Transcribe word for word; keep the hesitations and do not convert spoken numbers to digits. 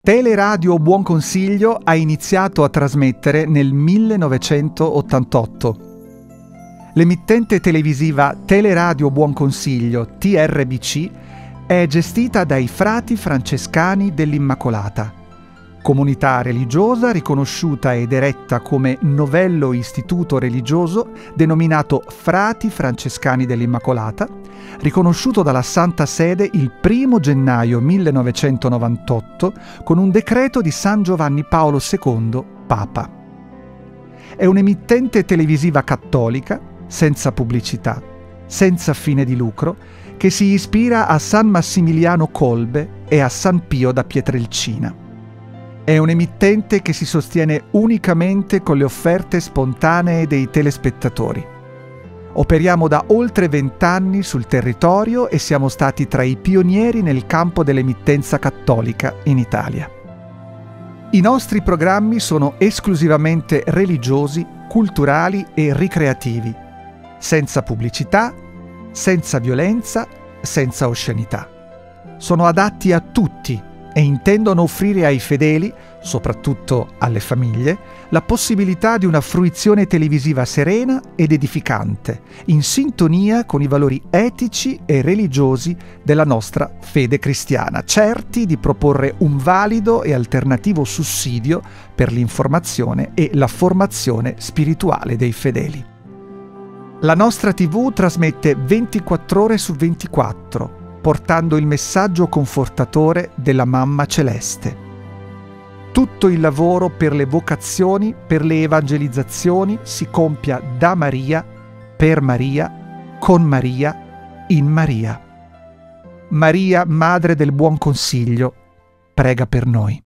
Teleradio Buon Consiglio ha iniziato a trasmettere nel millenovecentottantotto. L'emittente televisiva Teleradio Buon Consiglio, T R B C, è gestita dai Frati Francescani dell'Immacolata, comunità religiosa riconosciuta ed eretta come novello istituto religioso denominato Frati Francescani dell'Immacolata, riconosciuto dalla Santa Sede il primo gennaio millenovecentonovantotto con un decreto di San Giovanni Paolo secondo, Papa. È un'emittente televisiva cattolica, senza pubblicità, senza fine di lucro, che si ispira a San Massimiliano Kolbe e a San Pio da Pietrelcina. È un'emittente che si sostiene unicamente con le offerte spontanee dei telespettatori. Operiamo da oltre vent'anni sul territorio e siamo stati tra i pionieri nel campo dell'emittenza cattolica in Italia. I nostri programmi sono esclusivamente religiosi, culturali e ricreativi, senza pubblicità, senza violenza, senza oscenità. Sono adatti a tutti e intendono offrire ai fedeli, soprattutto alle famiglie, la possibilità di una fruizione televisiva serena ed edificante, in sintonia con i valori etici e religiosi della nostra fede cristiana, certi di proporre un valido e alternativo sussidio per l'informazione e la formazione spirituale dei fedeli. La nostra tivù trasmette ventiquattro ore su ventiquattro, portando il messaggio confortatore della Mamma Celeste. Tutto il lavoro per le vocazioni, per le evangelizzazioni si compia da Maria, per Maria, con Maria, in Maria. Maria, Madre del Buon Consiglio, prega per noi.